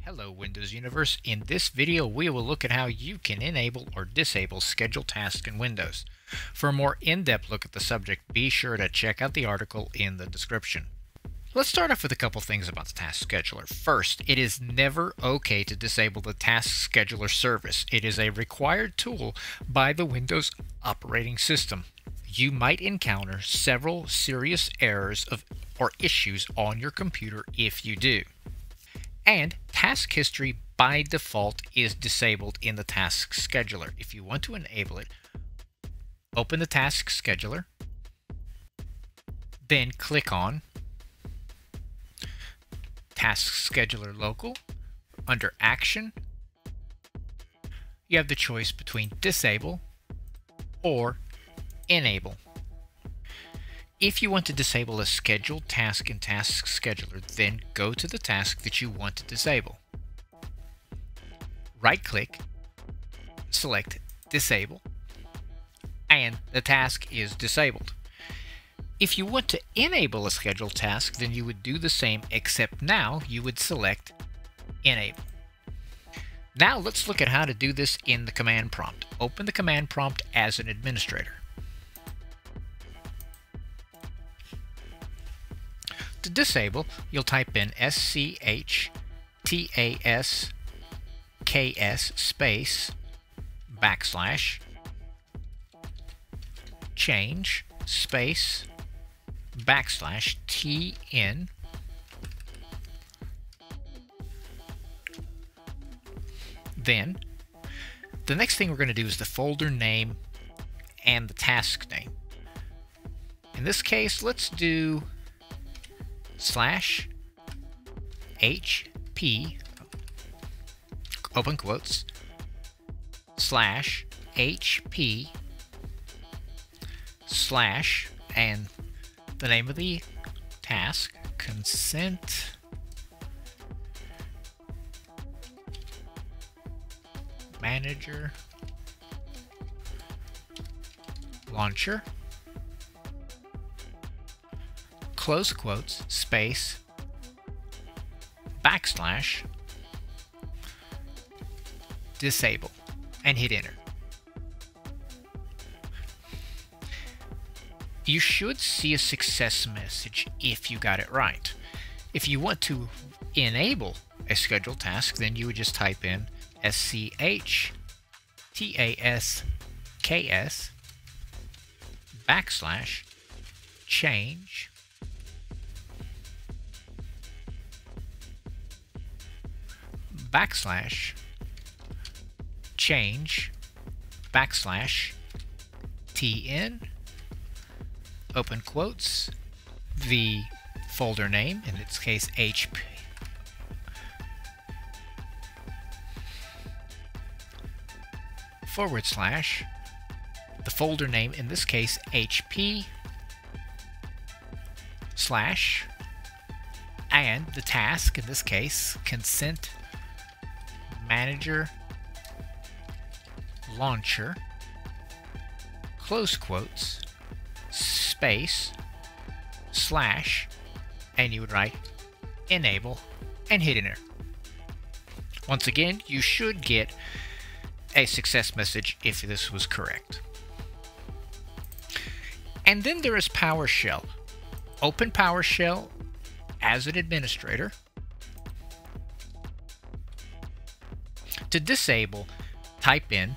Hello Windows Universe. In this video we will look at how you can enable or disable schedule tasks in Windows. For a more in-depth look at the subject, be sure to check out the article in the description. Let's start off with a couple things about the Task Scheduler. First, it is never okay to disable the Task Scheduler service. It is a required tool by the Windows operating system. You might encounter several serious errors or issues on your computer if you do. And task history by default is disabled in the Task Scheduler. If you want to enable it, open the Task Scheduler, then click on Task Scheduler Local. Under Action, you have the choice between Disable or Enable. If you want to disable a scheduled task in Task Scheduler, then go to the task that you want to disable. Right-click, select Disable, and the task is disabled. If you want to enable a scheduled task, then you would do the same, except now you would select Enable. Now let's look at how to do this in the command prompt. Open the command prompt as an administrator. To disable, you'll type in SCHTASKS space / change space / TN Then the next thing we're going to do is the folder name and the task name. In this case, let's do /HP open quotes /HP / and the name of the task, consent manager launcher, close quotes, space, / disable, and hit enter. You should see a success message if you got it right. If you want to enable a scheduled task, then you would just type in SCHTASKS / change / change / TN open quotes, the folder name, in this case HP, / the folder name, in this case HP / and the task, in this case consent manager launcher, close quotes, space / and you would write enable and hit enter. Once again, you should get a success message if this was correct. And then there is PowerShell. Open PowerShell as an administrator. To disable, type in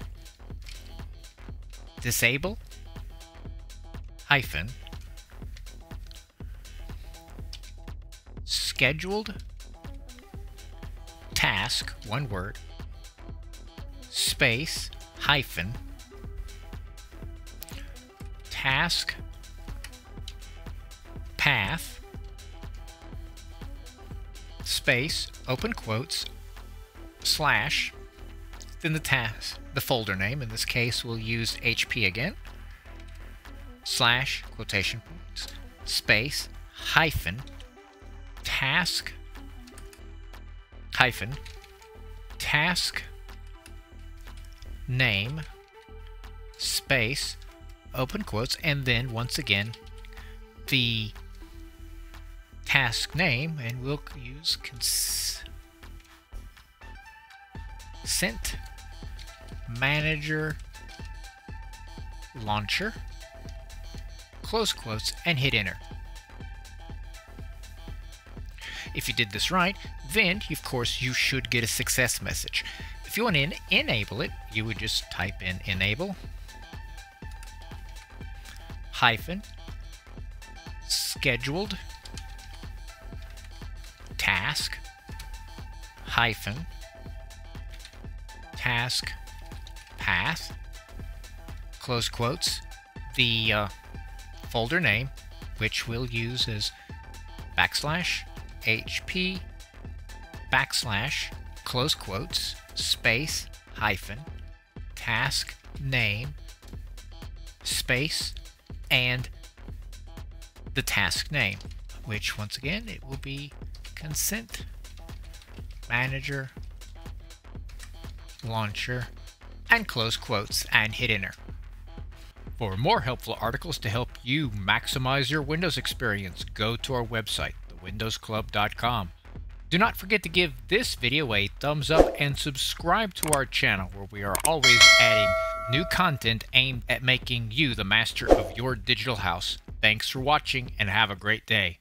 disable - scheduled task, one word, space - task path, space, open quotes, / then the task, the folder name, in this case we'll use HP again, / quotation points, space - task - task name, space, open quotes, and then once again the task name, and we'll use Consent Manager Launcher, close quotes, and hit enter. If you did this right, then of course you should get a success message. If you want to enable it, you would just type in enable hyphen scheduled task hyphen task path, close quotes, the folder name, which we'll use as \HP \, close quotes, space, hyphen, task name, space, and the task name, which once again it will be Consent Manager Launcher, and close quotes, and hit enter. For more helpful articles to help you maximize your Windows experience, go to our website, thewindowsclub.com. Do not forget to give this video a thumbs up and subscribe to our channel, where we are always adding new content aimed at making you the master of your digital house. Thanks for watching and have a great day.